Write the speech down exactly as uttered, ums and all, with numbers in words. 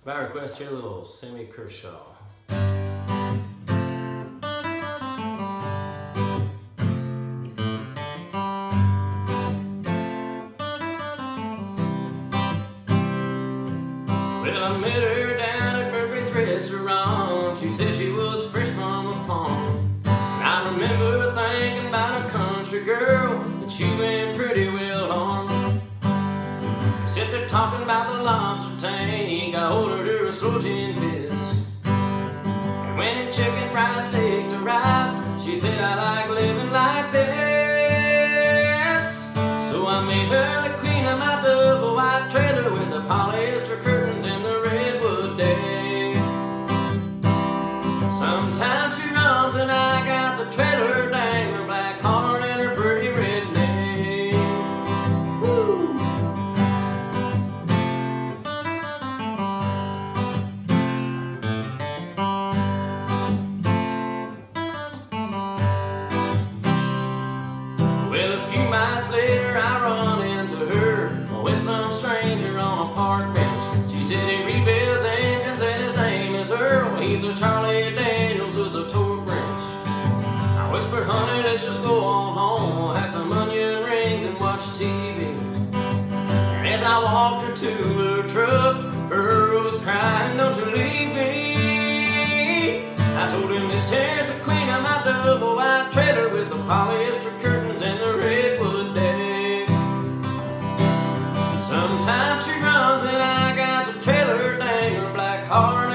By request here, a little Sammy Kershaw. Well, I met her down at Murphy's restaurant. She said she was fresh from a farm. And I remember thinking about a country girl that she went pretty well armed. Sit there talking about the lobster tank. I ordered her a slow gin fizz. And when the chicken fried steaks arrived, she said, I like living like this. So I made her the queen of my double wide trailer with the polyester curtains and the redwood deck. Sometimes she runs and I got the trailer dang, her black heart and her pretty red neck. Woo! Well, a few miles later I run into her with some stranger on a park bench. She said he rebuilds engines and his name is Earl. He's a Charlie Daniels with a torque wrench. I whispered, honey, let's just go on home. We'll have some onion rings and watch T V. And as I walked her to her truck, Earl was crying, don't you leave me. I told him, this here's the queen of my double wide trailer with the polyester curtains and the redwood deck. Sometimes she runs and I got the trailer dang, her black heart